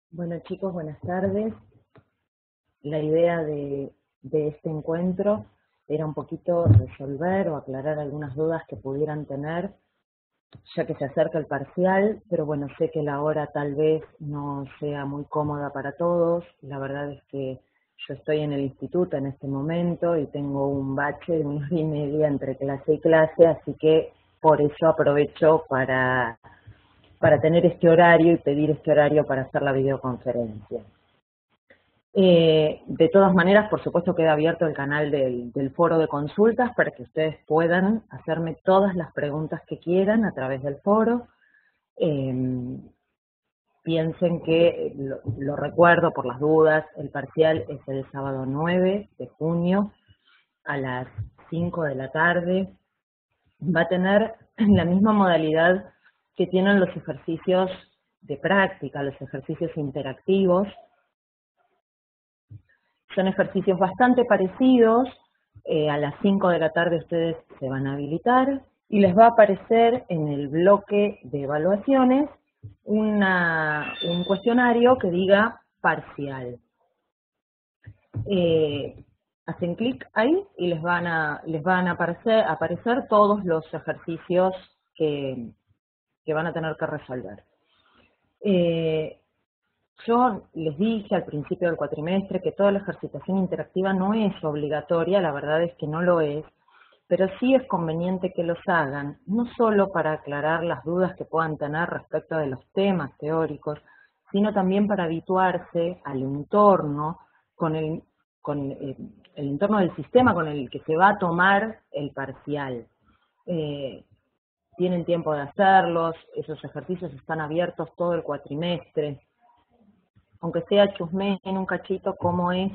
Bueno chicos, buenas tardes. La idea de este encuentro era un poquito resolver o aclarar algunas dudas que pudieran tener, ya que se acerca el parcial, pero bueno, sé que la hora tal vez no sea muy cómoda para todos. La verdad es que yo estoy en el instituto en este momento y tengo un bache de 1 hora y media entre clase y clase, así que por eso aprovecho para tener este horario y pedir este horario para hacer la videoconferencia. De todas maneras, por supuesto, queda abierto el canal del foro de consultas para que ustedes puedan hacerme todas las preguntas que quieran a través del foro. Piensen que, lo recuerdo por las dudas, el parcial es el sábado 9 de junio a las 5 de la tarde. Va a tener la misma modalidad que tienen los ejercicios de práctica, los ejercicios interactivos. Son ejercicios bastante parecidos. A las 5 de la tarde ustedes se van a habilitar y les va a aparecer en el bloque de evaluaciones un cuestionario que diga parcial. Hacen clic ahí y les van a aparecer todos los ejercicios que van a tener que resolver. Yo les dije al principio del cuatrimestre que toda la ejercitación interactiva no es obligatoria, la verdad es que no lo es, pero sí es conveniente que los hagan, no solo para aclarar las dudas que puedan tener respecto de los temas teóricos, sino también para habituarse al entorno, el entorno del sistema con el que se va a tomar el parcial. Tienen tiempo de hacerlos, esos ejercicios están abiertos todo el cuatrimestre. Aunque sea chusmeen un cachito cómo es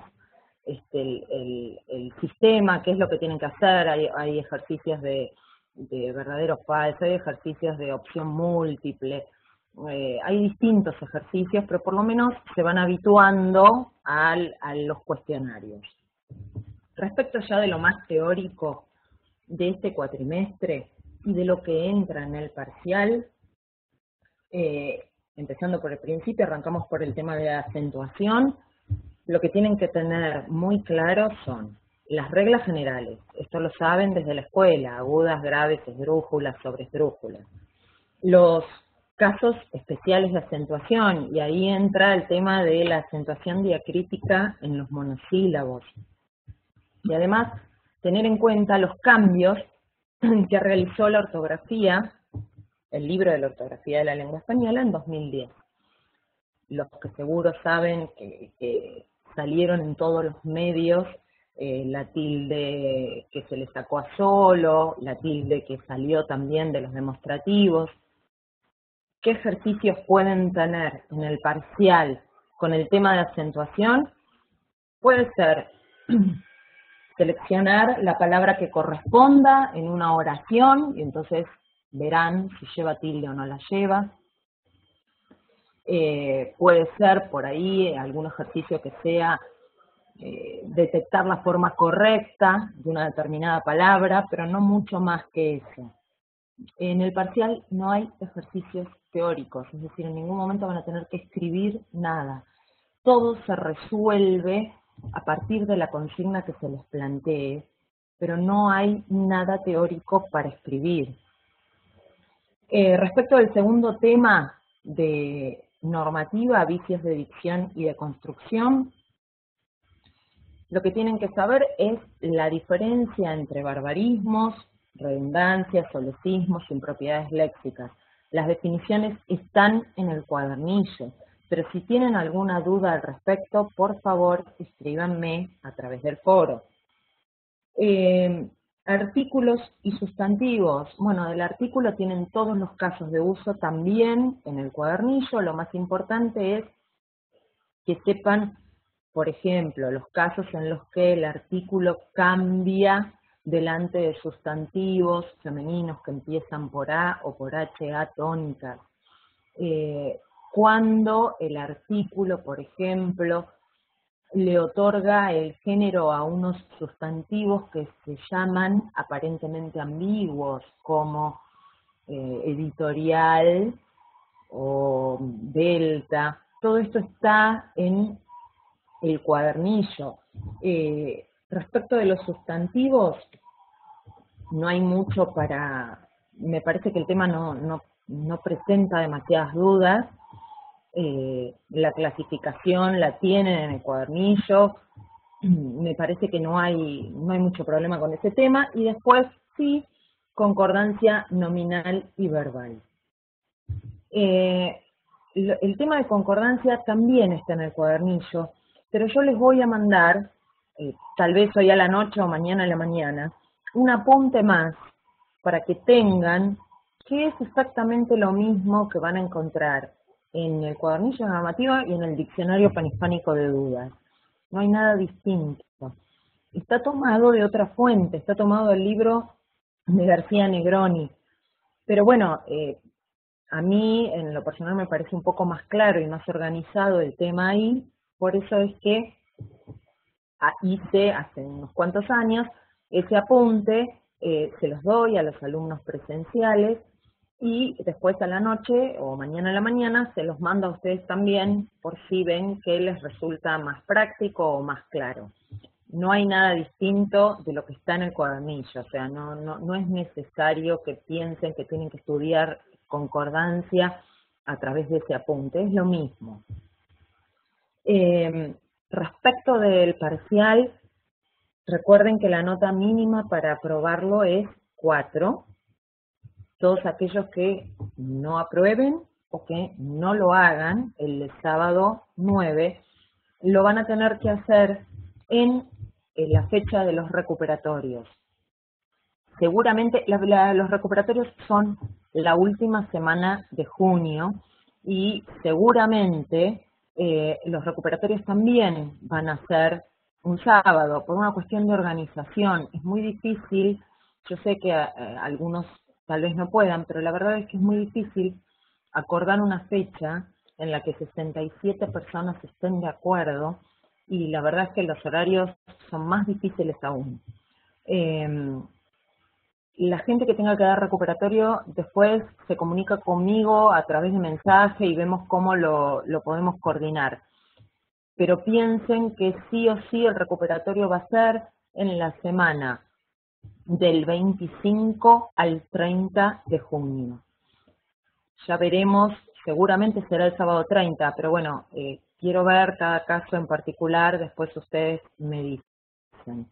el sistema, qué es lo que tienen que hacer. Hay ejercicios de verdadero o falso, hay ejercicios de opción múltiple, hay distintos ejercicios, pero por lo menos se van habituando a los cuestionarios. Respecto ya de lo más teórico de este cuatrimestre y de lo que entra en el parcial, empezando por el principio, arrancamos por el tema de acentuación. Lo que tienen que tener muy claro son las reglas generales. Esto lo saben desde la escuela: agudas, graves, esdrújulas, sobreesdrújulas. Los casos especiales de acentuación, y ahí entra el tema de la acentuación diacrítica en los monosílabos. Y además, tener en cuenta los cambios que realizó la ortografía, el libro de la ortografía de la lengua española, en 2010. Los que seguro saben que salieron en todos los medios, la tilde que se le sacó a solo, la tilde que salió también de los demostrativos. ¿Qué ejercicios pueden tener en el parcial con el tema de acentuación? Puede ser seleccionar la palabra que corresponda en una oración, y entonces verán si lleva tilde o no la lleva. Puede ser por ahí algún ejercicio que sea detectar la forma correcta de una determinada palabra, pero no mucho más que eso. En el parcial no hay ejercicios teóricos, es decir, en ningún momento van a tener que escribir nada. Todo se resuelve a partir de la consigna que se les plantee, pero no hay nada teórico para escribir. Respecto del segundo tema de normativa, vicios de dicción y de construcción, lo que tienen que saber es la diferencia entre barbarismos, redundancias, solecismos, impropiedades léxicas. Las definiciones están en el cuadernillo, pero si tienen alguna duda al respecto, por favor, escríbanme a través del foro. Artículos y sustantivos. Bueno, del artículo tienen todos los casos de uso también en el cuadernillo. Lo más importante es que sepan, por ejemplo, los casos en los que el artículo cambia delante de sustantivos femeninos que empiezan por A o por HA tónicas. Cuando el artículo, por ejemplo, le otorga el género a unos sustantivos que se llaman aparentemente ambiguos, como editorial o delta. todo esto está en el cuadernillo. Respecto de los sustantivos, no hay mucho me parece que el tema no presenta demasiadas dudas. La clasificación la tienen en el cuadernillo, me parece que no hay mucho problema con ese tema, y después sí, concordancia nominal y verbal. El tema de concordancia también está en el cuadernillo, pero yo les voy a mandar, tal vez hoy a la noche o mañana a la mañana, un apunte más para que tengan que es exactamente lo mismo que van a encontrar en el cuadernillo de normativa y en el diccionario panhispánico de dudas. No hay nada distinto. Está tomado de otra fuente, está tomado del libro de García Negroni. Pero bueno, a mí en lo personal me parece un poco más claro y más organizado el tema ahí, por eso es que hice hace unos cuantos años ese apunte, se los doy a los alumnos presenciales y después a la noche o mañana a la mañana se los mando a ustedes también por si ven que les resulta más práctico o más claro. No hay nada distinto de lo que está en el cuadernillo, o sea, no es necesario que piensen que tienen que estudiar concordancia a través de ese apunte, es lo mismo. Respecto del parcial, recuerden que la nota mínima para aprobarlo es 4. Todos aquellos que no aprueben o que no lo hagan el sábado 9, lo van a tener que hacer en la fecha de los recuperatorios. Seguramente los recuperatorios son la última semana de junio y seguramente los recuperatorios también van a ser un sábado por una cuestión de organización. Es muy difícil, yo sé que algunos tal vez no puedan, pero la verdad es que es muy difícil acordar una fecha en la que 67 personas estén de acuerdo, y la verdad es que los horarios son más difíciles aún. La gente que tenga que dar recuperatorio después se comunica conmigo a través de mensaje y vemos cómo lo podemos coordinar. Pero piensen que sí o sí el recuperatorio va a ser en la semana del 25 al 30 de junio. Ya veremos, seguramente será el sábado 30, pero bueno, quiero ver cada caso en particular, después ustedes me dicen.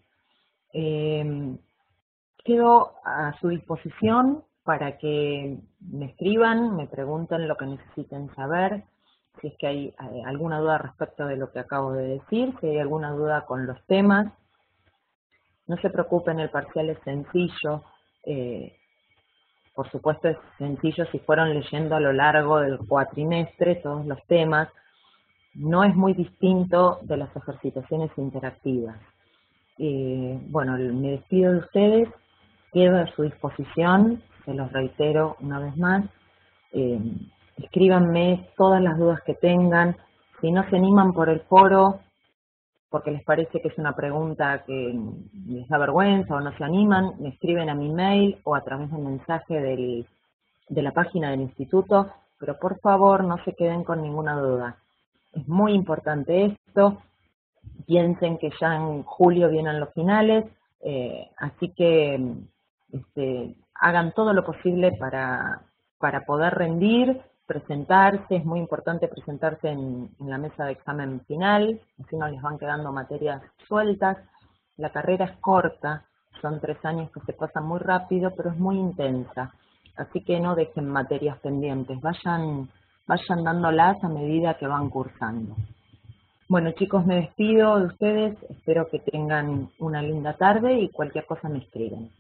Quedo a su disposición para que me escriban, me pregunten lo que necesiten saber, si es que hay alguna duda respecto de lo que acabo de decir, si hay alguna duda con los temas. No se preocupen, el parcial es sencillo. Por supuesto es sencillo si fueron leyendo a lo largo del cuatrimestre todos los temas. No es muy distinto de las ejercitaciones interactivas. Bueno, me despido de ustedes, quedo a su disposición, se los reitero una vez más. Escríbanme todas las dudas que tengan. Si no se animan por el foro, porque les parece que es una pregunta que les da vergüenza o no se animan, me escriben a mi mail o a través del mensaje de la página del instituto, pero por favor no se queden con ninguna duda. Es muy importante esto, piensen que ya en julio vienen los finales, así que hagan todo lo posible para poder rendir, presentarse. Es muy importante presentarse en la mesa de examen final, así no les van quedando materias sueltas. La carrera es corta, son 3 años que se pasan muy rápido, pero es muy intensa, así que no dejen materias pendientes, vayan dándolas a medida que van cursando. Bueno chicos, me despido de ustedes, espero que tengan una linda tarde y cualquier cosa me escriben.